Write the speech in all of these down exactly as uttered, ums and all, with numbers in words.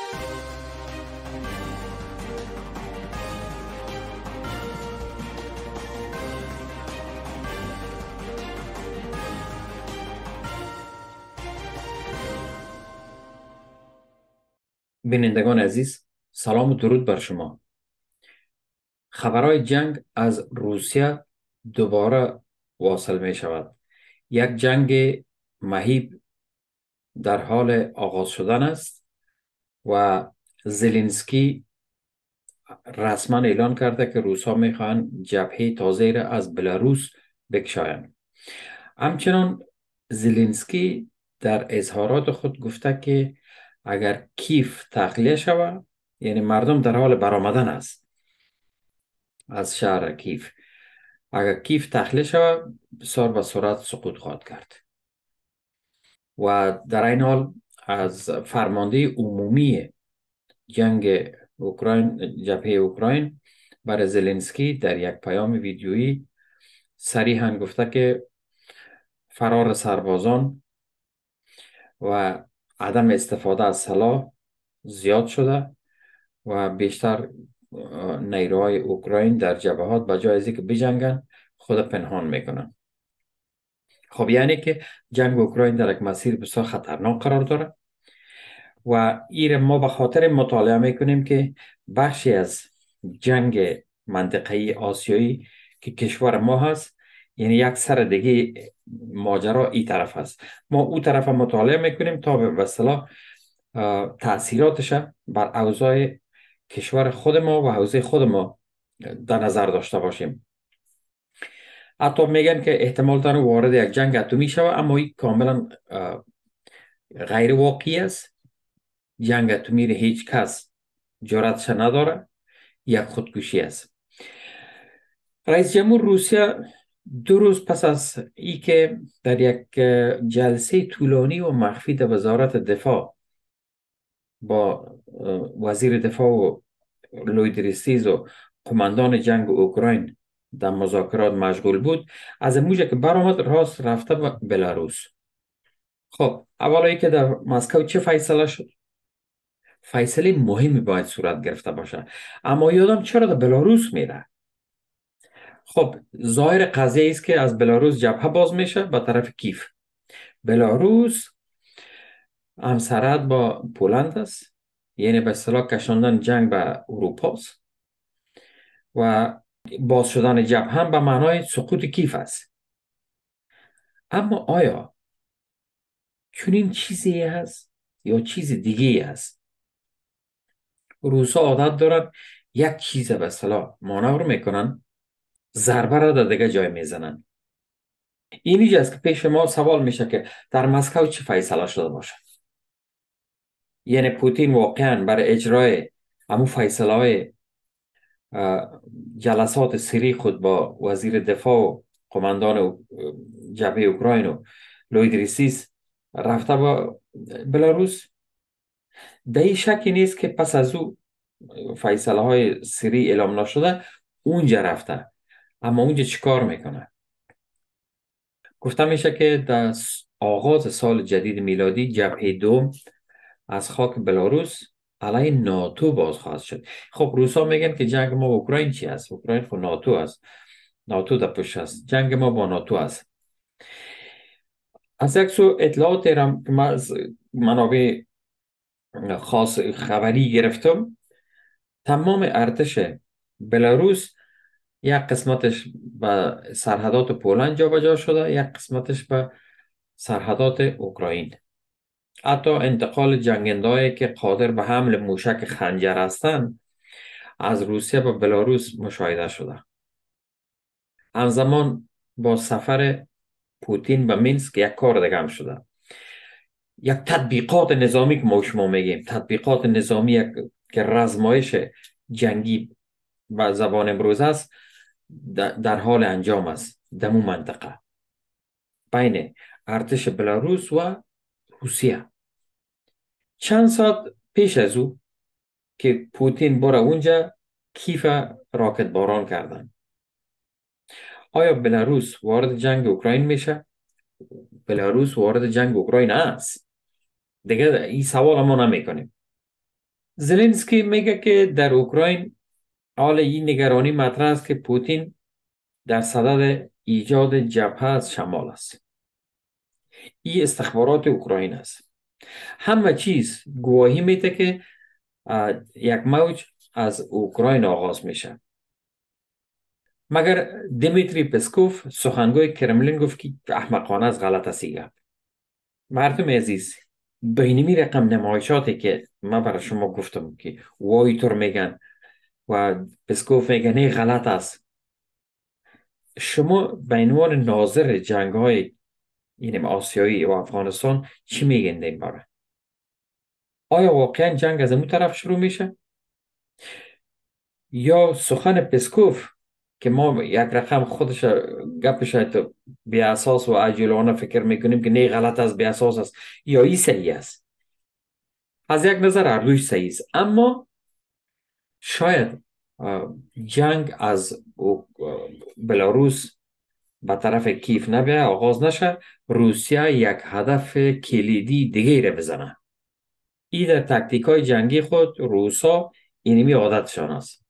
بینندگان عزیز، سلام و درود بر شما. خبرهای جنگ از روسیه دوباره واصل می شود. یک جنگ مهیب در حال آغاز شدن است و زلنسکی رسما اعلان کرده که روسا می خواهند جبهه تازه را از بلاروس بکشایند. همچنان زلنسکی در اظهارات خود گفته که اگر کیف تخلیه شود، یعنی مردم در حال برآمدن است از شهر کیف، اگر کیف تخلیه شود بسیار به سرعت سقوط خواهد کرد. و در این حال از فرمانده عمومی جنگ اوکراین، جبهه اوکراین، برای زلنسکی در یک پیام ویدیویی صریحاً گفته که فرار سربازان و عدم استفاده از سلاح زیاد شده و بیشتر نیروهای اوکراین در جبهات به جای از اینکه بجنگن خود پنهان میکنن. خب یعنی که جنگ اوکراین در یک مسیر بسیار خطرناک قرار داره و این ما به خاطر مطالعه میکنیم که بخشی از جنگ منطقه‌ای آسیایی که کشور ما هست، یعنی یک سر دیگه ماجرا این طرف هست، ما او طرف مطالعه میکنیم تا به اصطلاح تأثیراتش بر اوضاع کشور خود ما و حوزه خود ما در نظر داشته باشیم. حتی میگن که احتمال داره وارد یک جنگ اتمی شود، اما این کاملا غیر واقعی است. جنگ اتمی را هیچ کس جرأتش نداره، یک خودکشی است. رئیس جمهور روسیه دو روز پس از ای که در یک جلسه طولانی و مخفی در وزارت دفاع با وزیر دفاع و لویدریسیز و قماندان جنگ اوکراین در مذاکرات مشغول بود، از موجه که برآمد راست رفته به بلاروس. خب اولا که در مسکو چه فیصله شد؟ فیصله مهمی باید صورت گرفته باشه، اما یادم چرا در بلاروس میره؟ خب ظاهر قضیه است که از بلاروس جبهه باز میشه به طرف کیف. بلاروس همسرحد با پولند است، یعنی به اصطلاح کشاندن جنگ به اروپا است و باز شدن جبهه هم به معنای سقوط کیف است. اما آیا چنین چیزی هست یا چیز دیگه هست؟ روسا عادت دارن یک چیز به اصطلاح مانور میکنن، ضربه را در دیگه جای میزنن. اینی است که پیش ما سوال میشه که در مسکو چه فیصله شده باشه. یعنی پوتین واقعا برای اجرای همون فیصله های جلسات سری خود با وزیر دفاع و قماندان جبهه اوکراین و لویدریسیس رفته با بلاروس؟ در این شکی نیست که پس از او فیصله های سری اعلام نشده اونجا رفته. اما اونجا چیکار میکنه؟ گفته میشه که در آغاز سال جدید میلادی جبهه دوم از خاک بلاروس علیه ناتو باز خواهد شد. خب روسا میگن که جنگ ما با اوکراین چی است؟ اوکراین خود ناتو است، ناتو در پشت است، جنگ ما با ناتو است. از یک سو اطلاعات را که من از منابع خاص خبری گرفتم، تمام ارتش بلاروس یک قسمتش به سرحدات پولند جابجا شده، یک قسمتش به سرحدات اوکراین. حتی انتقال جنگندهایی که قادر به حمل موشک خنجر هستند از روسیه به بلاروس مشاهده شده. همزمان با سفر پوتین به مینسک یک کار دیگه هم شده. یک تطبیقات نظامی که ما شما میگیم، تطبیقات نظامی که رزمایش جنگی به زبان امروز است، در حال انجام است در اون منطقه بین ارتش بلاروس و روسیه. چند ساعت پیش از او که پوتین بره اونجا، کیف راکت باران کردن. آیا بلاروس وارد جنگ اوکراین میشه؟ بلاروس وارد جنگ اوکراین است. دیگه این سوال ما نمی کنیم. زلنسکی میگه که در اوکراین حال این نگرانی مطرح است که پوتین در صدد ایجاد جبهه از شمال است. این استخبارات اوکراین است. همه چیز گواهی میده که یک موج از اوکراین آغاز میشه. مگر دیمیتری پسکوف سخنگوی کرملین گفت که احمقانه از غلط است. مردم عزیز، بینمی رقم نمایشاتی که من برای شما گفتم که وایتور میگن و پسکوف میگن این غلط است، شما به عنوان ناظر جنگ های این آسیایی و افغانستان چی میگن این باره؟ آیا واقعا جنگ از اون طرف شروع میشه؟ یا سخن پسکوف که ما یک رقم خودش گپش تو بی اساس و عجولانه فکر میکنیم که نه غلط است، بی اساس است، یا این صحیح است؟ از یک نظر هر دوش صحیح است، اما شاید جنگ از بلاروس به طرف کیف نبیه، آغاز نشه، روسیه یک هدف کلیدی دیگه را بزنه. این در تکتیک های جنگی خود روسا اینمی عادتشان است.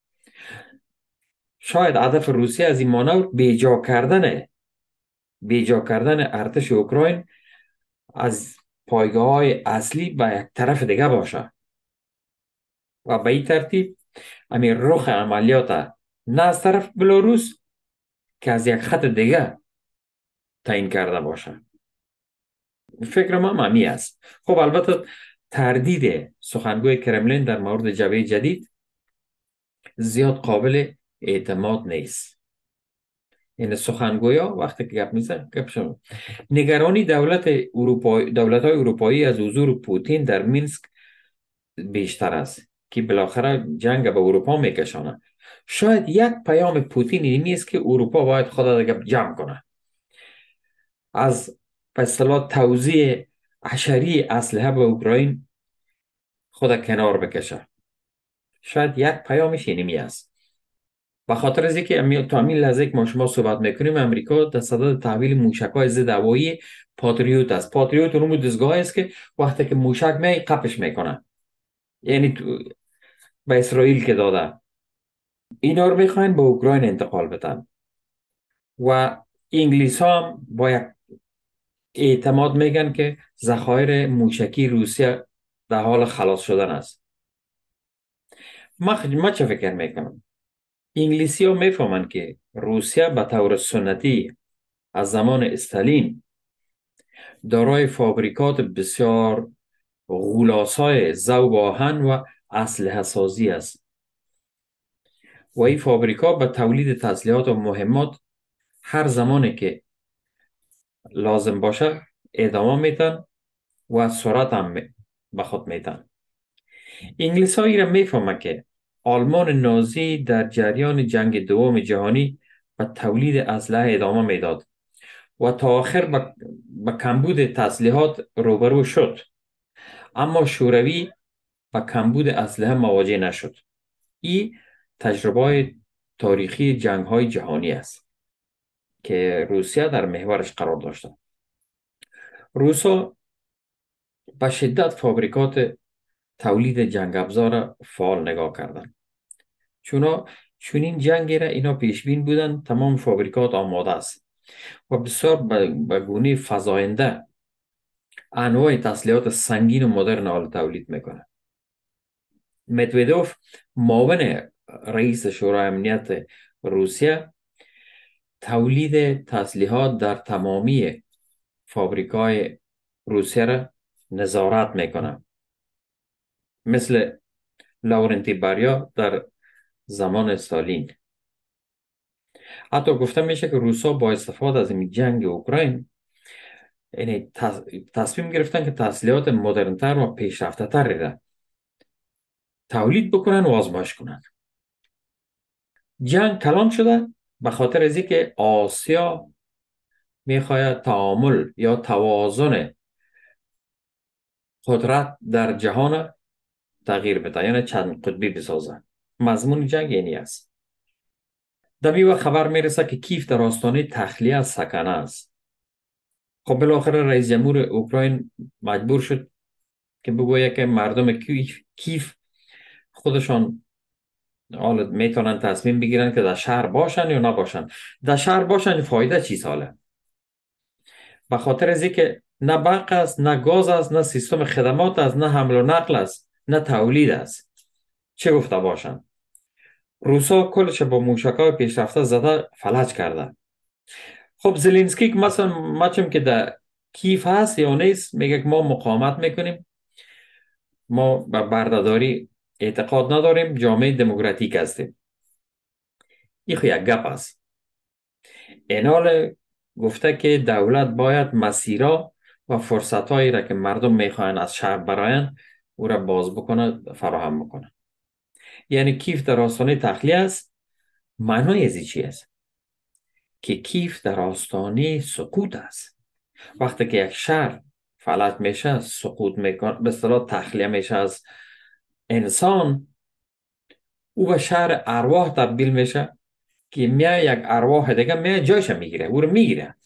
شاید هدف روسیه از این مانور بیجا کردن بیجا کردن ارتش اوکراین از پایگاه های اصلی به یک طرف دیگه باشه و به این ترتیب همین رخ عملیات نه از طرف بلاروس که از یک خط دیگه تعیین کرده باشه. فکر ما معنی است. خب البته تردید سخنگوی کرملین در مورد جبهه جدید زیاد قابل اعتماد نیست. این سخنگویا وقتی که گپ میزنن گپ شما نگرانی دولت اروپایی دولت‌های اروپایی از حضور پوتین در مینسک بیشتر است که بالاخره جنگ به اروپا میکشانه. شاید یک پیام پوتین این نیست که اروپا باید خود را جمع کنه، از به اصطلاح توزیع حشری اسلحه به اوکراین خود کنار بکشه. شاید یک پیامش اینمی است. به خاطر از اینکه تا همین لحظه که ما شما صحبت میکنیم امریکا در صدد تحویل موشک‌های ضد هوایی پاتریوت است. پاتریوت اون دستگاه است که وقتی که موشک می قپش میکنه، یعنی به اسرائیل که داده، اینا رو میخواین به اوکراین انتقال بدن و انگلیس ها هم با یک اعتماد میگن که ذخایر موشکی روسیه در حال خلاص شدن است. ما, ما چه فکر میکنم؟ انگلیسی ها میفهمند که روسیه به طور سنتی از زمان استالین دارای فابریکات بسیار غولاسای ذوب آهن و اسلحه سازی است و این فابریکات به تولید تسلیحات و مهمات هر زمانی که لازم باشه ادامه میتن و سرعت هم به خود میتن. انگلیس ها ایران میفهمند که آلمان نازی در جریان جنگ دوم جهانی به تولید اسلحه ادامه میداد و تا آخر به کمبود تسلیحات روبرو شد، اما شوروی با کمبود اسلحه مواجه نشد. این تجربه تاریخی جنگ های جهانی است که روسیه در محورش قرار داشته. روسا به شدت فابریکات تولید جنگ افزار فعال نگاه کردند، چون چون این جنگی را اینا پیشبین بودن تمام فابریکات آماده است و بسیار به گونه فزاینده انواع تسلیحات سنگین و مدرن حال تولید میکنه. مدودوف معاون رئیس شورای امنیت روسیه تولید تسلیحات در تمامی فابریکای روسیه را نظارت میکنه، مثل لاورنتی بریا در زمان استالین. حتی گفته میشه که روسا با استفاده از این جنگ اوکراین یعنی تصمیم گرفتن که تسلیحات مدرنتر و پیشرفته تری را تولید بکنن و آزمایش کنن. جنگ کلان شده به خاطر از اینکه آسیا میخواهد تعامل یا توازن قدرت در جهان تغییر بده، یعنی چند قطبی بسازه. مضمون جنگ اینی است. در میوه خبر میرسه که کیف در آستانه تخلیه از سکنه است. خب بالاخره رئیس جمهور اوکراین مجبور شد که بگوید که مردم کیف, کیف خودشان حالا میتونن تصمیم بگیرن که در شهر باشن یا نباشن. در شهر باشن فایده چی ساله؟ به خاطر از که نه برق است، نه گاز است، نه سیستم خدمات است، نه حمل و نقل است، نه تولید است. چه گفته باشن؟ روسا کلش با موشکای پیشرفته زده فلج کرده. خب زلنسکی که مثلا مچم که در کیف هست یا نیست، میگه که ما مقاومت میکنیم، ما به بردهداری اعتقاد نداریم، جامعه دموکراتیک هستیم. این خو یک گپ است. اینال گفته که دولت باید مسیرها و فرصتهایی را که مردم میخواین از شهر براین او را باز بکنه، فراهم بکنه. یعنی کیف در آستانه تخلیه است. معنای ازی چی است؟ که کیف در آستانه سقوط است. وقتی که یک شهر فلج میشه، سقوط میکنه، به اصطلاح تخلیه میشه از انسان، او به شهر ارواح تبدیل میشه که میای یک ارواح دیگه میای جایش میگیره، او رو میگیره.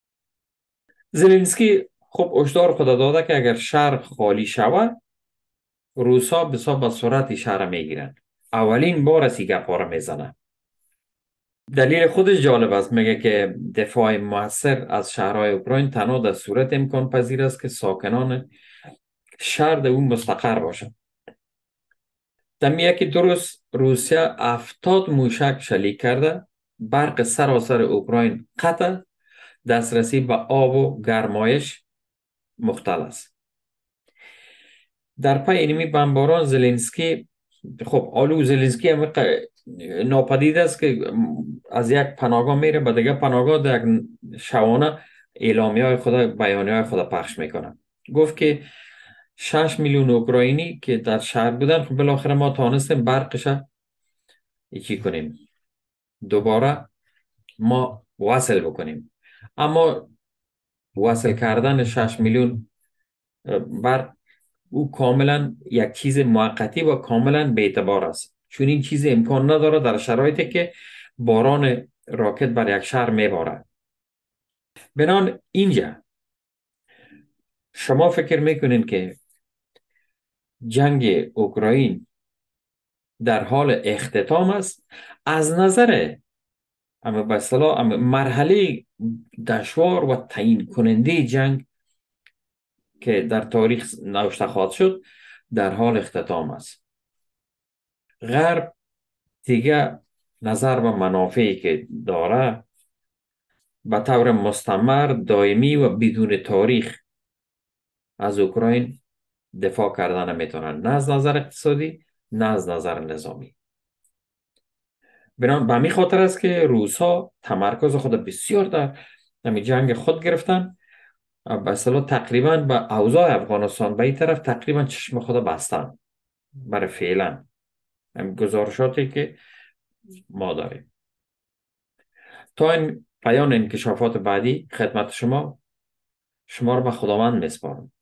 زلنسکی خب هشدار خود داده که اگر شهر خالی شود، روسا بسا به سرعت شهر میگیرن. اولین بار از این گپا رو میزنه. دلیل خودش جالب است. میگه که دفاع موثر از شهرهای اوکراین تنها در صورت امکان پذیر است که ساکنان شهر اون مستقر باشند. در یکی درست روسیه هفتاد موشک شلیک کرده، برق سراسر اوکراین قطع، دسترسی به آب و گرمایش مختل است. در پی اینمی بمباران زلنسکی، خب آلو زلنسکی هم ناپدید است که از یک پناهگاه میره به دیگه پناهگاه، در یک شبانه اعلامی های خود، بیانیه های خود پخش میکنه. گفت که شش میلیون اوکراینی که در شهر بودن، خب بالاخره ما تانستیم برقش چی کنیم، دوباره ما وصل بکنیم. اما وصل کردن شش میلیون برق او کاملا یک چیز موقتی و کاملا بی‌اعتبار است، چون این چیز امکان نداره در شرایطی که باران راکت بر یک شهر میبارد. بنان اینجا شما فکر میکنین که جنگ اوکراین در حال اختتام است؟ از نظر اما به اصطلاح مرحله دشوار و تعیین کننده جنگ که در تاریخ نوشته خواهد شد، در حال اختتام است. غرب دیگه نظر و منافعی که داره به طور مستمر، دائمی و بدون تاریخ از اوکراین دفاع کردن نمیتونن، نه از نظر اقتصادی نه از نظر نظامی. بنابراین به همین خاطر است که روسا تمرکز خود بسیار در همین جنگ خود گرفتن، به اصطلاح تقریبا به اوضاع افغانستان به این طرف تقریبا چشم خود بستن برای فعلا. همین گزارشاتی که ما داریم. تا این بیان انکشافات بعدی خدمت شما شما رو به خداوند میسپارم.